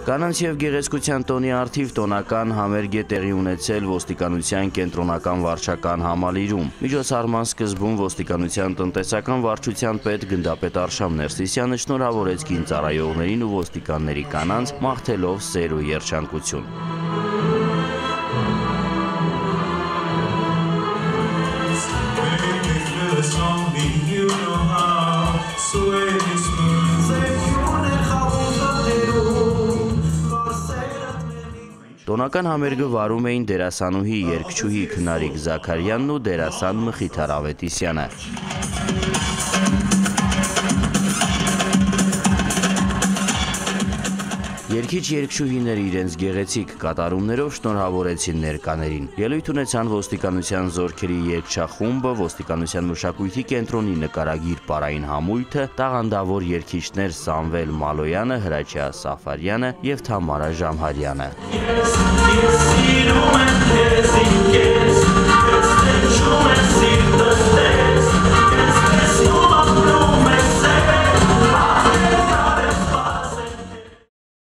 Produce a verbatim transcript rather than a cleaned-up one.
Կանանց և գեղեցկության տոնի առթիվ տոնական համերգ է տեղի ունեցել ոստիկանության կենտրոնական վարչական համալիրում։ Միջոցառման սկզբում ոստիկանության տնտեսական վարչության պետ գնդապետ Արշամ Ներսիսյանը շնորհավորեց կին ծառայողներին ու ոստիկանների կանանց, մաղթելով սեր ու երջանկություն։ Տոնական համերգը վարում էին դերասանուհի երգչուհի Քնարիկ Զաքարյանն ու դերասան Մխիթար Ավետիսյանը։ Երգիչ-երգչուհիները իրենց գեղեցիկ կատարումներով շնորհավորեցին ներկաներին։ Ելույթ ունեցան ոստիկանության զորքերի երգչախումբը, ոստիկանության մշակույթի կենտրոնի նկարագիր պարային համույթը, տաղանդավոր երգիչներ Սամվել Մալոյանը, Հրաչյա Սաֆարյանը և Թամարա Ժամհարյանը։